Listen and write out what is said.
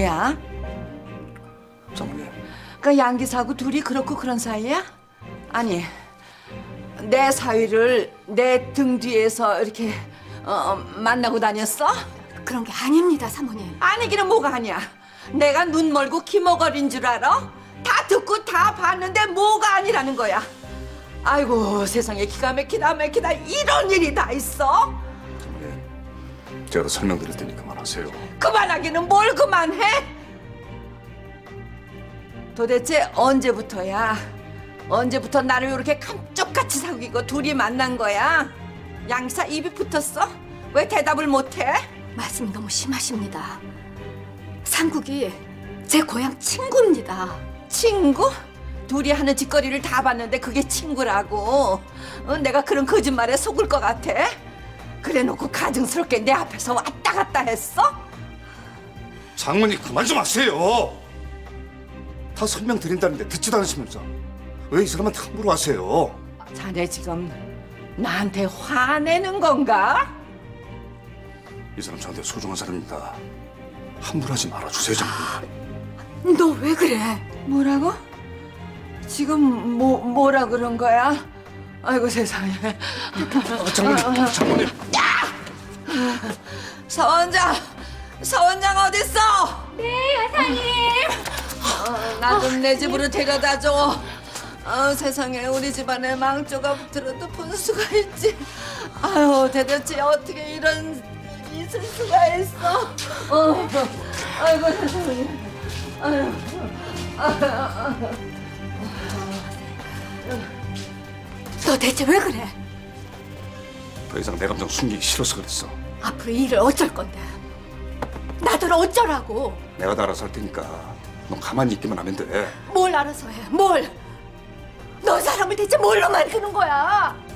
누구야? 장모님. 그 양기사하고 둘이 그렇고 그런 사이야? 아니, 내 사위를 내 등 뒤에서 이렇게 만나고 다녔어? 그런 게 아닙니다, 사모님. 아니기는 뭐가 아니야. 내가 눈 멀고 귀머거린 줄 알아? 다 듣고 다 봤는데 뭐가 아니라는 거야. 아이고, 세상에 기가 막히다 이런 일이 다 있어? 장모님, 제가 더 설명드릴 테니 그만하세요. 그만하기는 뭘 그만해? 도대체 언제부터 나를 이렇게 감쪽같이 사귀고 둘이 만난 거야? 양사 입이 붙었어? 왜 대답을 못해? 말씀이 너무 심하십니다. 상국이 제 고향 친구입니다. 친구? 둘이 하는 짓거리를 다 봤는데 그게 친구라고? 내가 그런 거짓말에 속을 것 같아? 그래놓고 가증스럽게 내 앞에서 왔다 갔다 했어? 장모님 그만 좀 하세요. 다 설명드린다는데 듣지도 않으시면서 왜 이 사람한테 함부로 하세요? 자네 지금 나한테 화내는 건가? 이 사람 저한테 소중한 사람입니다. 함부로 하지 말아주세요, 장모님. 너 왜 그래? 뭐라고? 지금 뭐라 그런 거야? 아이고 세상에. 장모님. 서원장 어딨어? 네, 여사님. 나 좀 내 집으로 데려다줘. 세상에 우리 집안에 망조가 붙들어도 분수가 있지. 아유, 대체 어떻게 이런 일이 있을 수가 있어? 아이고 세상에. 너 대체 왜 그래? 더 이상 내 감정 숨기기 싫어서 그랬어. 앞으로 이 일을 어쩔 건데? 나더러 어쩌라고? 내가 다 알아서 할 테니까 너 가만히 있기만 하면 돼. 뭘 알아서 해? 뭘? 너 사람을 대체 뭘로 만드는 거야?